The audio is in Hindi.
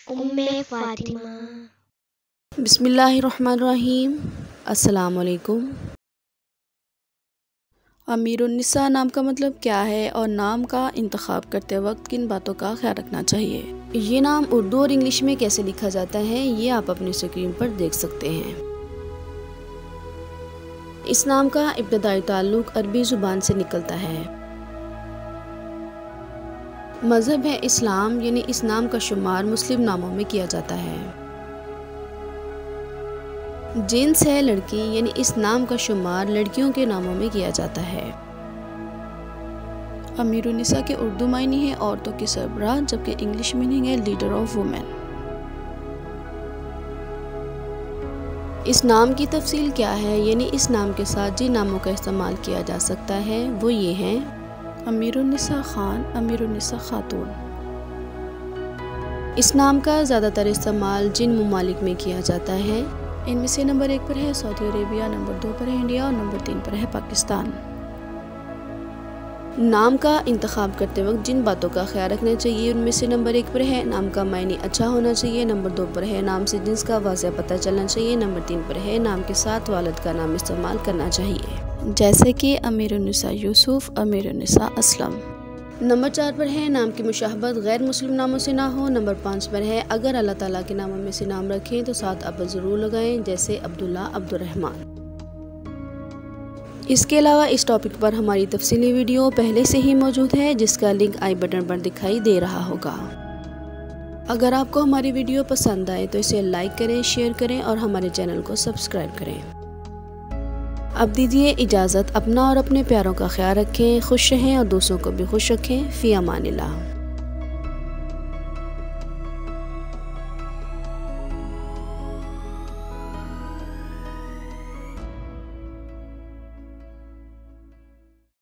उम्मे फातिमा। बिस्मिल्लाहिर्रहमानिर्रहीम। अस्सलाम वालेकुम। अमीरुन्निसा नाम का मतलब क्या है और नाम का इंतखाब करते वक्त किन बातों का ख्याल रखना चाहिए? ये नाम उर्दू और इंग्लिश में कैसे लिखा जाता है ये आप अपनी स्क्रीन पर देख सकते हैं। इस नाम का इब्तदाई ताल्लुक अरबी ज़ुबान से निकलता है। मज़हब है इस्लाम, यानी इस नाम का शुमार मुस्लिम नामों में किया जाता है। जिन्स है लड़की, यानी इस नाम का शुमार लड़कियों के नामों में किया जाता है। अमीरुन्निसा के उर्दू मायने है औरतों की सरबराह, जबकि इंग्लिश मीनिंग है लीडर ऑफ वुमेन। इस नाम की तफसील क्या है, यानी इस नाम के साथ जिन नामों का इस्तेमाल किया जा सकता है वो ये हैं: अमीरुन्निसा खान, अमीरुन्निसा खातून। इस नाम का ज़्यादातर इस्तेमाल जिन ममालिक में किया जाता है, इनमें से नंबर 1 पर है सऊदी अरेबिया, नंबर 2 पर है इंडिया और नंबर 3 पर है पाकिस्तान। नाम का इंतखाब करते वक्त जिन बातों का ख्याल रखना चाहिए उनमें से नंबर 1 पर है नाम का मायने अच्छा होना चाहिए, नंबर 2 पर है नाम से जिन्स का वाज़ेह पता चलना चाहिए, नंबर 3 पर है नाम के साथ वालिद का नाम इस्तेमाल करना चाहिए, जैसे कि अमीरुन्निसा यूसुफ, अमीरुन्निसा असलम। नंबर 4 पर है नाम की मुशाहबत गैर मुस्लिम नामों से ना हो। नंबर 5 पर है अगर अल्लाह ताला के नामों में से नाम रखें तो साथ अब ज़रूर लगाएं, जैसे अब्दुल्ला, अब्दुर्रहमान। इसके अलावा इस टॉपिक पर हमारी तफसीली वीडियो पहले से ही मौजूद है, जिसका लिंक आई बटन पर दिखाई दे रहा होगा। अगर आपको हमारी वीडियो पसंद आए तो इसे लाइक करें, शेयर करें और हमारे चैनल को सब्सक्राइब करें। अब दीजिए इजाज़त। अपना और अपने प्यारों का ख्याल रखें, खुश रहें और दूसरों को भी खुश रखें। फ़ी अमानिल्लाह।